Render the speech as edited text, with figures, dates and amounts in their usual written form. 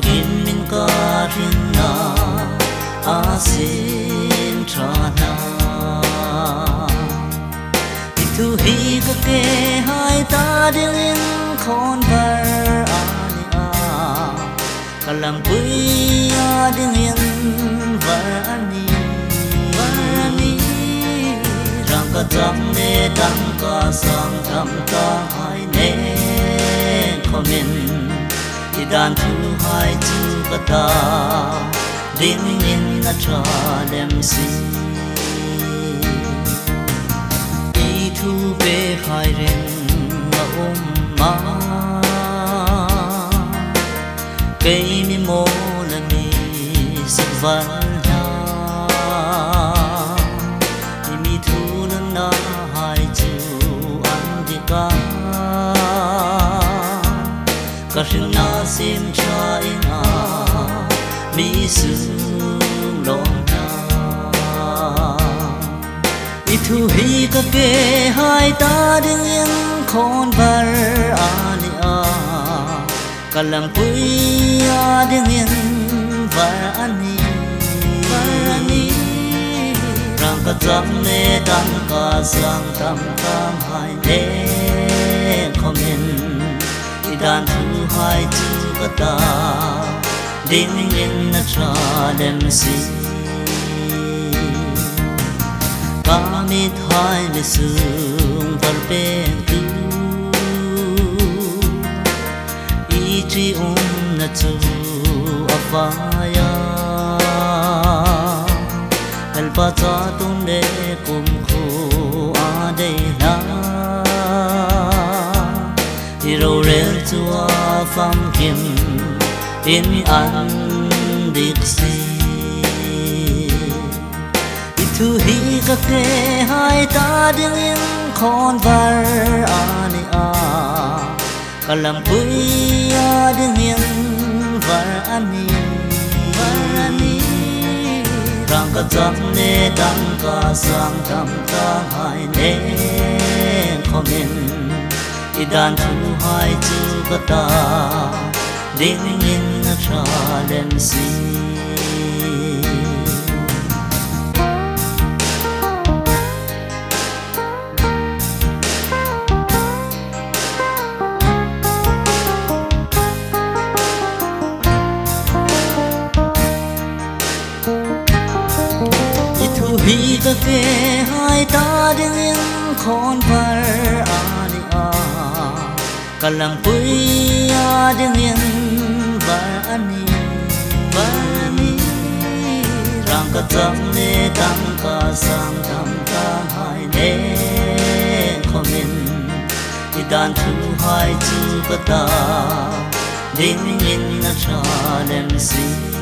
in min ka rin na asin trana itu hi ka ke hai ta ding khon bar ani a kalam pui a ding var ani rang ka jam ne dang ka sang tham ta hai ne khomin dan thu hai chu ka ta ding in na tra lem si i thu be khai ren ma ma ke mi mo la mi sak van ha mi thu na hai chu an di ka kashin na sim cha ina mi su long na itu hi ka ke hai ta ding in khon bar ani a kalam pui a ding in var ani rang ka jam ne dang ka sang tam tam hai ne khomin dan thu hai chu ka ta ding in na tra lem si ka mi thai le sung par pe tu i chi na chu afaya helpa cha tum de kum khu a de na iro rel chua pham kim in an dik si itu hi ka ke hai ta ding in khon var ani a kalam pui a ding in var ani rang ka jam ne dang ka sang tam ta hai ne khomin dan thu hai chu ka ta ding in na tra lem si itu hi ka ke hai ta ding in khon var ani a kalam pui a ding in var ani rang ka jam ne dang ka sang tham ta hai ne khomin dan thu hai chu ka ta ding in na tra lem si